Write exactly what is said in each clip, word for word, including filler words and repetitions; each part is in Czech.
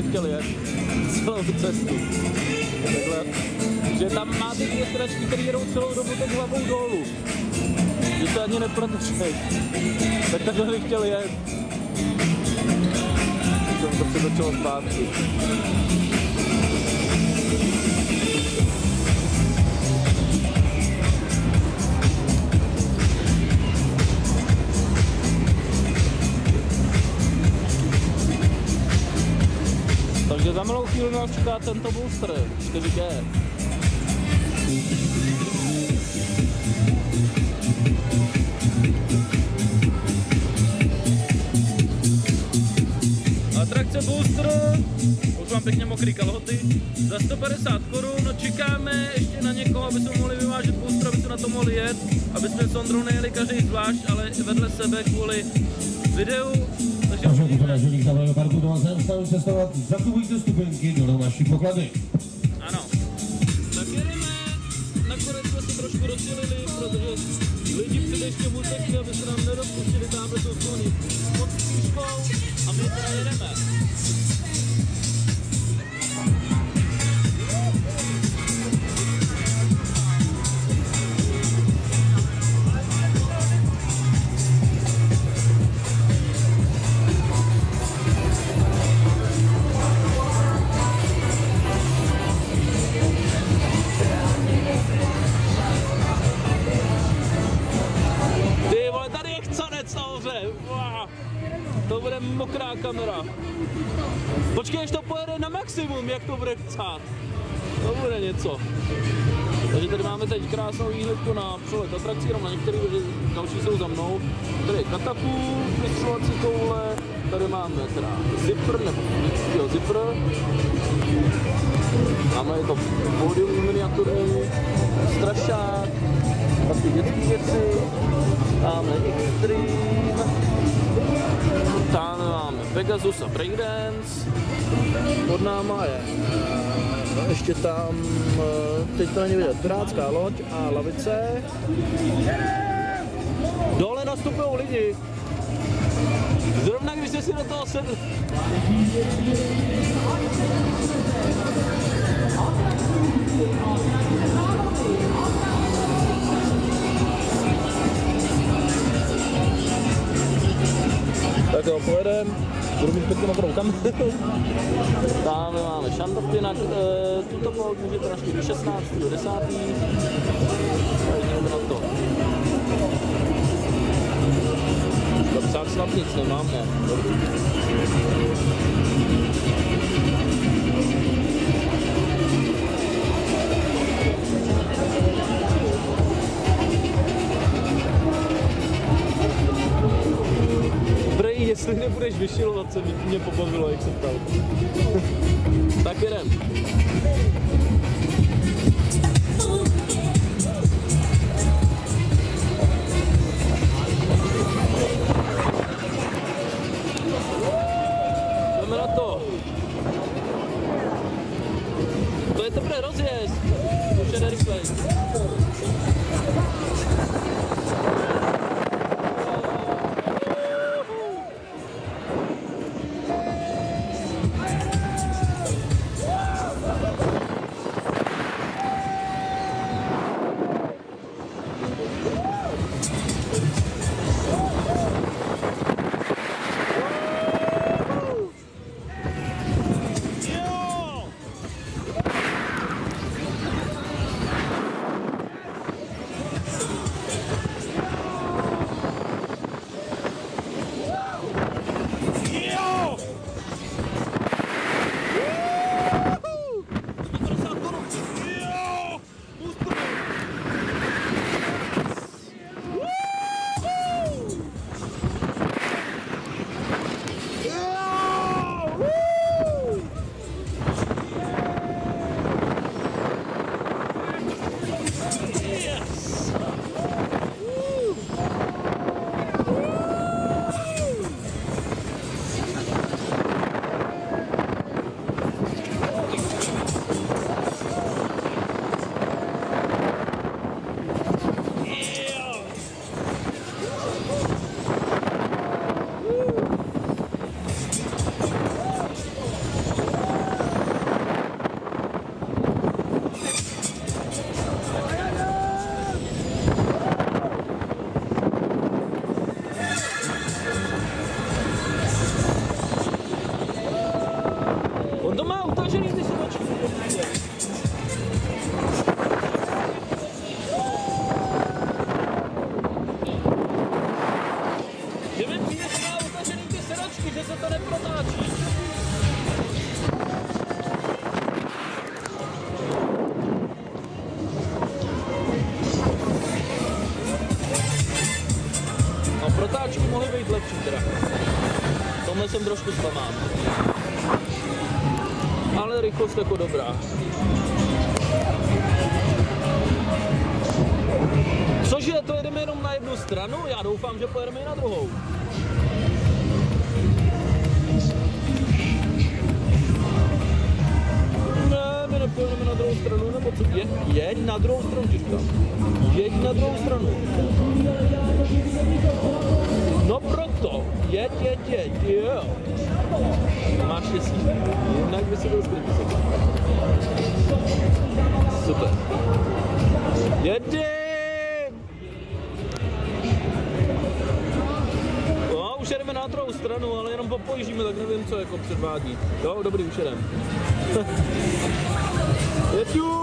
chtěl jet celou cestu. Takhle, že tam máte dvě sedačky, které jedou celou dobu teď hlavou dolů. Že to ani neprotočej. Tak takhle bych chtěl jet. Jsem to přetočilo zpátky. Takže za malou chvíli nás čeká tento booster, čtyři G. Atrakce booster, už mám pěkně mokrý kalhoty, za sto padesát korun, no čekáme ještě na někoho, aby jsme mohli vyvážet booster, aby se na to mohli jet, aby jsme s Ondrou nejeli každý zvlášť, ale vedle sebe kvůli videu. Takže poražených za Leopardu do Azem stanou cestovat, zakupujte stupenky do naší poklady. Ano. Tak jedeme, nakonec jsme se trošku rozdělili, protože lidi předeště utekli, aby se nám nerozpustili táhle tu slony pod křížkou a my teda jedeme. To bude mokrá kamera. Počkej, až to pojede na maximum, jak to bude chcát. To bude něco. Takže tady máme teď krásnou výhledku na přelet atrakcí, jenom na některé, další jsou za mnou. Tady je katapult, vystřelovací koule, tady máme teda zipr, nebo jo, zipr. Máme to pódium miniatury, strašák, taky dětské věci, máme Extreme, tam máme Pegasus a Breakdance, pod náma je ještě tam, teď to není vidět, pirátská loď a lavice. Dole nastupují lidi. Zrovna když jste si do toho sedli. Tak jo, pojedeme, budu mít pěkně mokrou kameru. Tam máme šantovky na e, tuto pol, můžete naštít do šestnáctého desátého Jdeme na to. Psát snad nic nemám, ne? Prej, jestli nebudeš vyšilovat, se mě pobavilo, jak se ptal. Tak jedem. Jdeme na to. To je teprve rozjezd. Už jede rychlej. mohly být lepší teda. V tomhle jsem trošku zklamán. Ale rychlost jako dobrá. Cože, to jedeme jenom na jednu stranu? Já doufám, že pojedeme i na druhou. Ne, my nepojedeme na druhou stranu, nebo co? Je, jeď na druhou stranu, těžká. Jeď na druhou stranu. No proto, jeď, jeď, jeď, jo. Máš štěstí, jinak by si byl skrytý. Super. Jedím! No, už jedeme na druhou stranu, ale jenom popojíždíme, tak nevím, co jako předvádí. Jo, dobrý, už jedem. Jedu!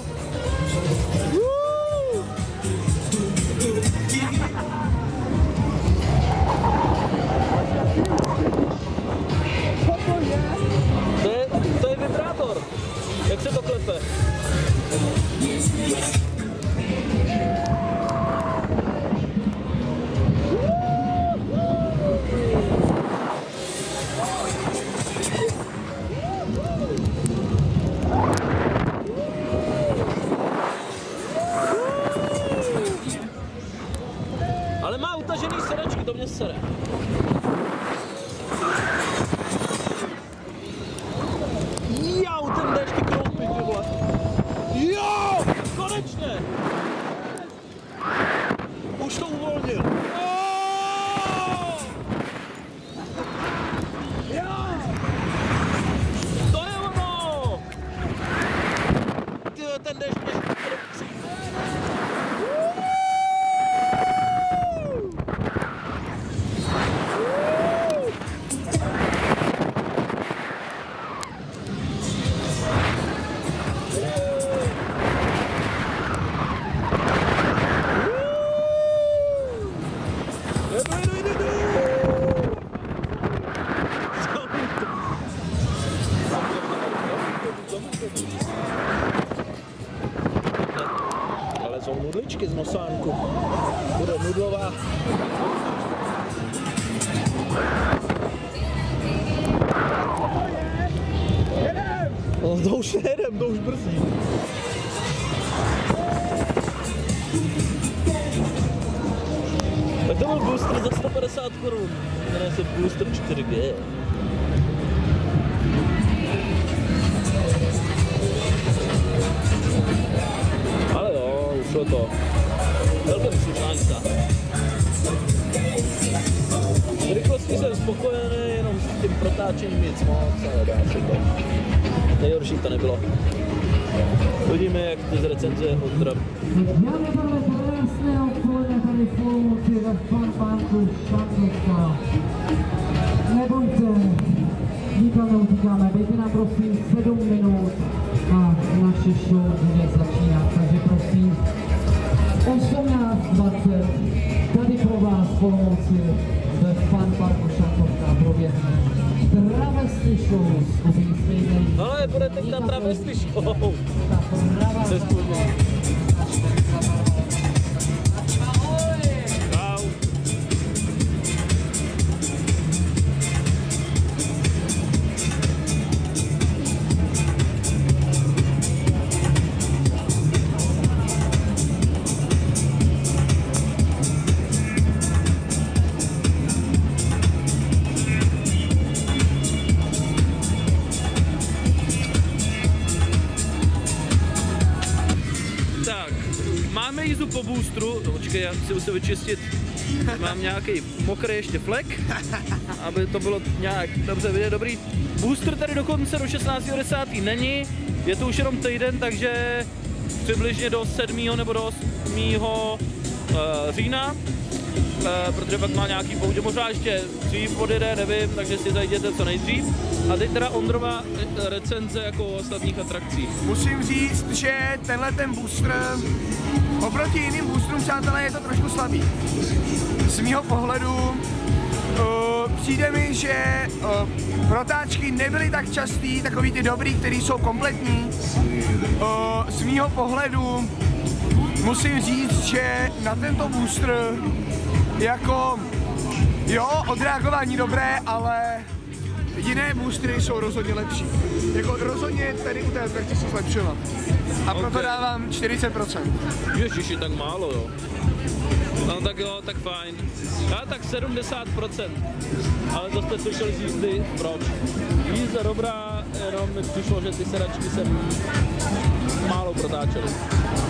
To je, to je vibrátor. Jak se to klepe? Ale má utažený sedačky, to mě sere. Jau, ten jdeš ty kroupy, ty vole. Jo, konečně. Už to uvolnil. Jo. To je ono. Tyjo, ten jdeš mě kroupí. Ale jsou nudličky z nosánku. Bude nudlová. No to už nejedem, to už brzdí. Tak to byl booster za sto padesát korun. Jmenuje se Booster čtyři G. Ale jo, ušlo to. Velké slušná jízda. Rychlostí jsem spokojený, jenom s tím protáčením nic moc, ale dá se to. Nejhorší to nebylo. Uvidíme, jak to z recenze odtrap. Dámy a pánové, krásné odpoledne tady v Olomouci ve Fun Parku Šantovka. Nebojte, nikam neutíkáme, dejte nám prosím sedm minut a naše show bude začínat, takže prosím osmnáct dvacet tady pro vás v Olomouci ve Fun Parku Šantovka proběhne travesty show skupiny Stejnej. Ale bude teď na travesty show. Se spojíme. Máme jízdu po boostru, no, počkej, já si musím vyčistit, mám nějaký mokrý ještě flek, aby to bylo nějak dobře vidět, dobrý. Booster tady dokonce do šestnáctého desátého není, je to už jenom týden, takže přibližně do sedmého nebo do osmého října, uh, protože pak má nějaký poutě, možná ještě dřív odjede, nevím, takže si zajděte co nejdřív. A teď teda Ondrova recenze jako ostatních atrakcí. Musím říct, že tenhle ten booster oproti jiným boosterům, přátelé, je to trošku slabý. Z mýho pohledu uh, přijde mi, že uh, protáčky nebyly tak častý, takový ty dobrý, který jsou kompletní. Uh, z mýho pohledu musím říct, že na tento booster jako Jo, odreagování dobré, ale jiné boostry jsou rozhodně lepší. Jako rozhodně tady u té chci se zlepšovat. A proto Okay. dávám čtyřicet procent. Ježiši, tak málo, jo. No tak jo, tak fajn. Já tak sedmdesát procent. Ale to jste slyšeli z jízdy. Proč? Jízda dobrá, jenom mi přišlo, že ty sedačky jsem málo protáčely.